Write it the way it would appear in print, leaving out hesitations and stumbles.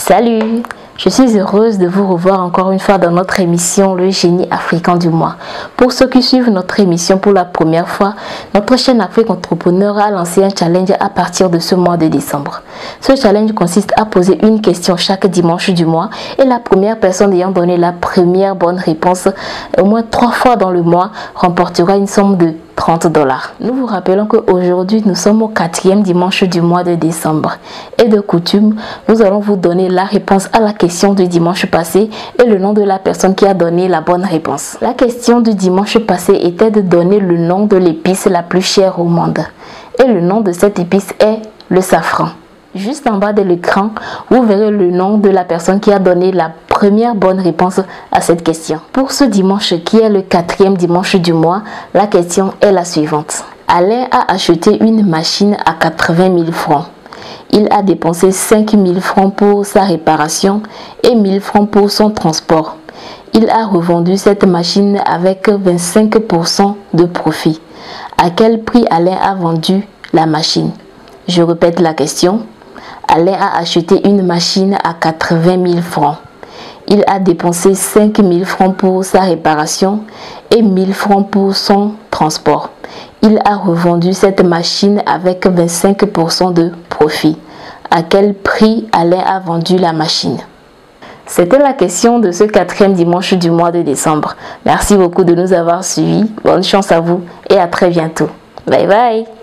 Salut, je suis heureuse de vous revoir encore une fois dans notre émission Le Génie Africain du mois. Pour ceux qui suivent notre émission pour la première fois, notre chaîne Afrique Entrepreneur a lancé un challenge à partir de ce mois de décembre. Ce challenge consiste à poser une question chaque dimanche du mois et la première personne ayant donné la première bonne réponse au moins 3 fois dans le mois remportera une somme de $30. Nous vous rappelons qu'aujourd'hui, nous sommes au 4e dimanche du mois de décembre. Et de coutume, nous allons vous donner la réponse à la question du dimanche passé et le nom de la personne qui a donné la bonne réponse. La question du dimanche passé était de donner le nom de l'épice la plus chère au monde. Et le nom de cette épice est le safran. Juste en bas de l'écran, vous verrez le nom de la personne qui a donné la première bonne réponse à cette question. Pour ce dimanche qui est le 4e dimanche du mois, la question est la suivante. Alain a acheté une machine à 80 000 francs. Il a dépensé 5 000 francs pour sa réparation et 1 000 francs pour son transport. Il a revendu cette machine avec 25% de profit. À quel prix Alain a vendu la machine? Je répète la question. Alain a acheté une machine à 80 000 francs. Il a dépensé 5 000 francs pour sa réparation et 1 000 francs pour son transport. Il a revendu cette machine avec 25% de profit. À quel prix Alain a vendu la machine? C'était la question de ce 4e dimanche du mois de décembre. Merci beaucoup de nous avoir suivis. Bonne chance à vous et à très bientôt. Bye bye.